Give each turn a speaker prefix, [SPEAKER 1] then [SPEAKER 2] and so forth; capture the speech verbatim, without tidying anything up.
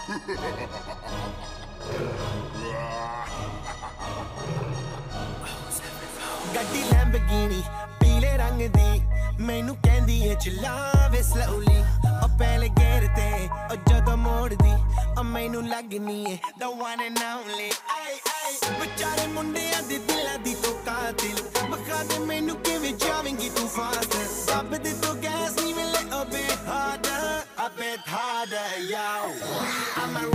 [SPEAKER 1] ਗੱਡੀ ਲੈਂਬਗੀਨੀ ਪੀਲੇ ਰੰਗ ਦੀ ਮੈਨੂੰ ਕਹਿੰਦੀ ਏ ਚਲਾਵੇ slowly ਉਹ ਪਹਿਲੇ ਗੇਰ ਤੇ ਉਹ ਜਦੋਂ ਮੋੜਦੀ ਉਹ ਮੈਨੂੰ ਲੱਗਨੀ ਏ the one and only ay ay ਵਿਚਾਰੇ ਮੁੰਡਿਆਂ ਦੇ ਦਿਲਾਂ ਦੀ ਤੂੰ ਕਾਤਿਲ ਬਖਾ ਦੇ ਮੈਨੂੰ ਕਿਵੇਂ ਜਾਵੇਂਗੀ ਤੂੰ ਫਾਸਟ ਦੱਬ ਦੇ ਤੂੰ ਗੈਸ ਨਹੀਂ ਮਿਲੇ a bit harder a bit harder yo I'm a